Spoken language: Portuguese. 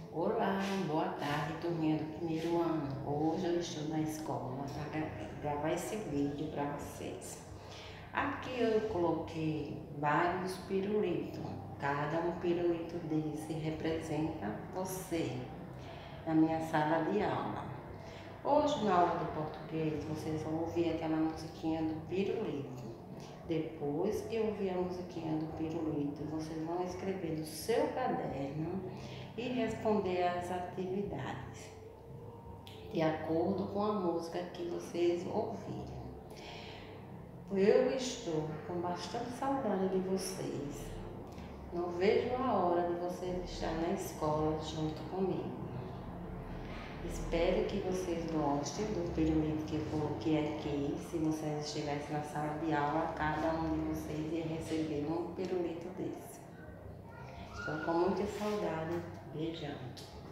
Olá, boa tarde, turminha do primeiro ano. Hoje eu estou na escola para gravar esse vídeo para vocês. Aqui eu coloquei vários pirulitos. Cada um pirulito desse representa você na minha sala de aula. Hoje, na aula de português, vocês vão ouvir aquela musiquinha do pirulito. Depois que ouvir a musiquinha do pirulito, vocês vão escrever no seu caderno e responder às atividades de acordo com a música que vocês ouviram. Eu estou com bastante saudade de vocês. Não vejo a hora de vocês estarem na escola junto comigo. Espero que vocês gostem do pirulito que eu coloquei aqui. Se vocês estivessem na sala de aula, cada um de vocês ia receber um pirulito desse. Estou com muita saudade. Beijão.